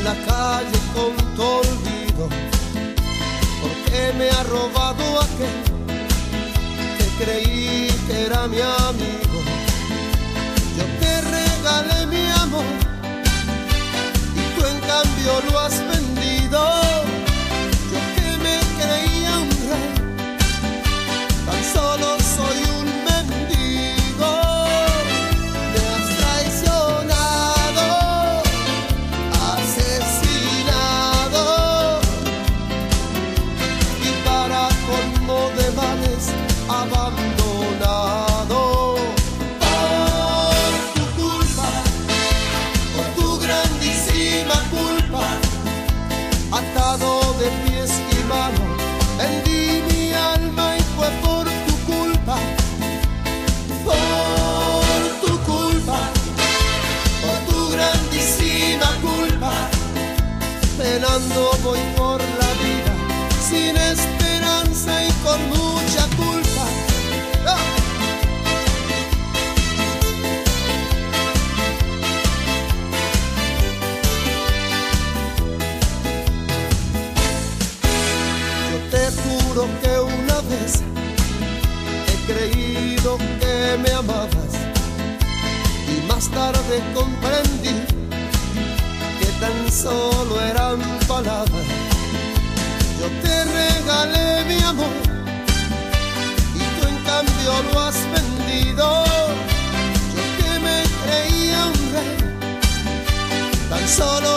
la calle con tu olvido, porque me ha robado aquel que creí que era mi amigo. Yo te regalé mi amor y tú en cambio lo has vendido. Yo que me creía un rey, tan solo soy un mendigo. Me has traicionado, asesinado, y para colmo de males abandonado. Por tu culpa, por tu grandísima culpa, atado de pies y manos, vendí mi alma y fue por tu culpa. Por tu culpa, por tu grandísima culpa, penando voy por la vida, sin esperanza y con mucha culpa. ¡Ah! Yo te juro que una vez he creído que me amabas y más tarde comprendí que tan solo eran palabras. Yo te regalé mi amor y tú en cambio lo has vendido. Yo que me creía un rey, tan solo